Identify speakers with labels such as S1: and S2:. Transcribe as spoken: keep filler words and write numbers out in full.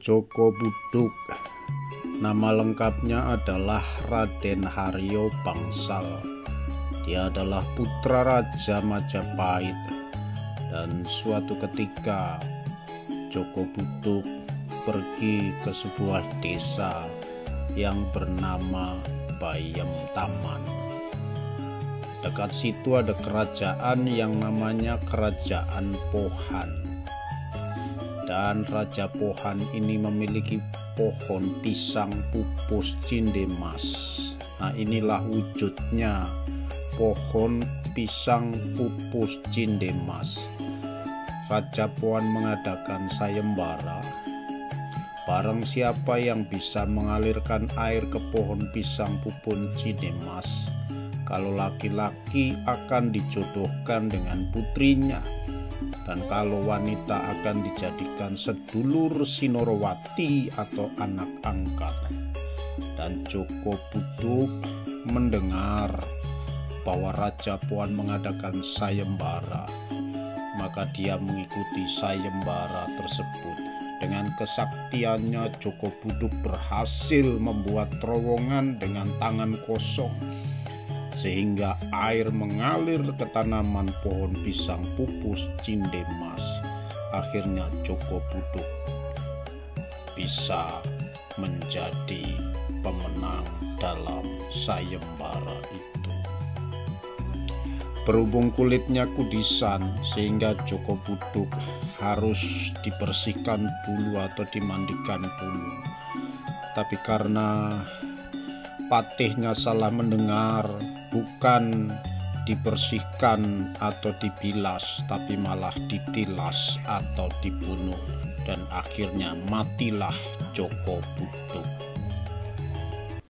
S1: Joko Buduk, nama lengkapnya adalah Raden Haryo Bangsal. Dia adalah putra Raja Majapahit, dan suatu ketika Joko Buduk pergi ke sebuah desa yang bernama Bayem Taman. Dekat situ ada kerajaan yang namanya Kerajaan Pohan. Dan Raja Pohan ini memiliki pohon pisang pupus cindemas. Nah, inilah wujudnya pohon pisang pupus cindemas. Raja Pohan mengadakan sayembara. Barang siapa yang bisa mengalirkan air ke pohon pisang pupus cindemas, kalau laki-laki akan dijodohkan dengan putrinya, dan kalau wanita akan dijadikan sedulur Sinorowati atau anak angkat. Dan Joko Buduk mendengar bahwa Raja Pohan mengadakan sayembara, maka dia mengikuti sayembara tersebut. Dengan kesaktiannya, Joko Buduk berhasil membuat terowongan dengan tangan kosong, sehingga air mengalir ke tanaman pohon pisang pupus cindemas. Akhirnya Joko Buduk bisa menjadi pemenang dalam sayembara itu. Berhubung kulitnya kudisan, sehingga Joko Buduk harus dibersihkan dulu atau dimandikan dulu. Tapi karena patihnya salah mendengar, bukan dibersihkan atau dibilas, tapi malah ditilas atau dibunuh, dan akhirnya matilah Joko Buduk.